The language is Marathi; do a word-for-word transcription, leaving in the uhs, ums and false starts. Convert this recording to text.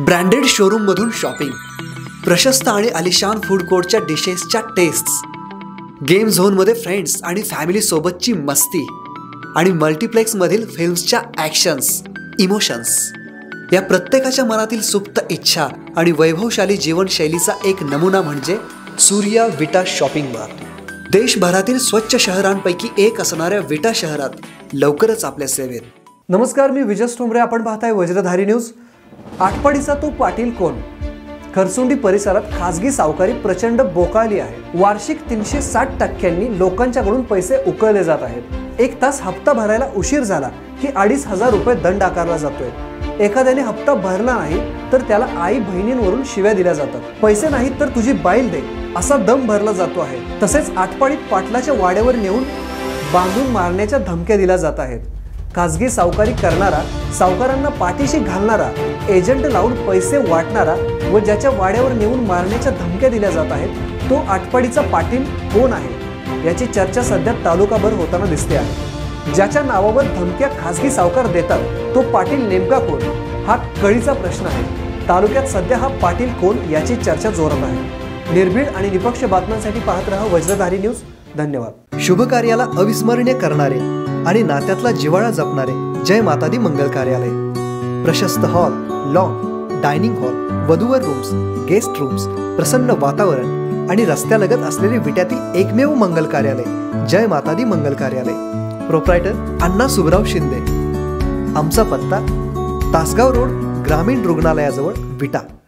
ब्रँडेड शोरूम मधून शॉपिंग, प्रशस्त आणि आलिशान फूड कोर्टच्या डिशेसच्या टेस्ट्स, गेम झोन मध्ये फ्रेंड्स आणि फॅमिली सोबतची मस्ती आणि मल्टीप्लेक्स मधील फिल्म्सच्या ॲक्शन्स, इमोशन्स, या प्रत्येकाच्या मनातील सुप्त इच्छा आणि वैभवशाली जीवनशैलीचा एक नमुना म्हणजे सूर्या विटा शॉपिंग मार्ट. देशभरातील स्वच्छ शहरांपैकी एक असणाऱ्या विटा शहरात लवकरच आपल्या सेवेत. नमस्कार, मी विजय ठोंबरे. आपण पाहताय वज्रधारी न्यूज. आटपाडीचा तो पाटील कोण? खरसुंडी परिसरात खासगी सावकारी प्रचंड बोकाळली आहे. वार्षिक तीनशे साठ टक्क्यांनी लोकांच्याकडून पैसे उकळले जात आहेत. एक तास हप्ता भरायला उशीर झाला की अडीच हजार रुपये दंड आकारला जातोय. एखाद्याने हप्ता भरला नाही तर त्याला आई बहिणींवरून शिव्या दिल्या जातात. पैसे नाहीत तर तुझी बाईल दे असा दम भरला जातो आहे. तसेच आटपाडीत पाटलाच्या वाड्यावर नेऊन बांधून मारण्याच्या धमक्या दिल्या जात आहेत. खासगी सावकारी करणारा, सावकारांना पाठीशी घालणारा, एजंट लावून पैसे वाटणारा व ज्याच्या वाड्यावर नेऊन मारण्याच्या धमक्या दिल्या जात आहेत तो आटपाडीचा पाटील कोण आहे याची चर्चा सध्या तालुकाभर होताना दिसते आहे. ज्याच्या नावावर धमक्या खासगी सावकार देतात तो पाटील नेमका कोण हा कळीचा प्रश्न आहे. तालुक्यात सध्या हा पाटील कोण याची चर्चा जोरात आहे. निर्भीड आणि निपक्ष बातम्यांसाठी पाहत रहा वज्रधारी न्यूज. धन्यवाद. शुभ कार्याला अविस्मरणीय करणारे आणि नात्यातला जिव्हाळा जपणारे जय माता दी मंगल कार्यालय. प्रशस्त हॉल, लॉन, डायनिंग हॉल, वधूवर रूम्स, गेस्ट रूम्स, प्रसन्न वातावरण आणि रस्त्यालगत असलेले विट्यातील एकमेव मंगल कार्यालय जय माता दी मंगल कार्यालय. प्रोप्रायटर अण्णा सुबराव शिंदे. आमचा पत्ता तासगाव रोड, ग्रामीण रुग्णालयाजवळ, विटा.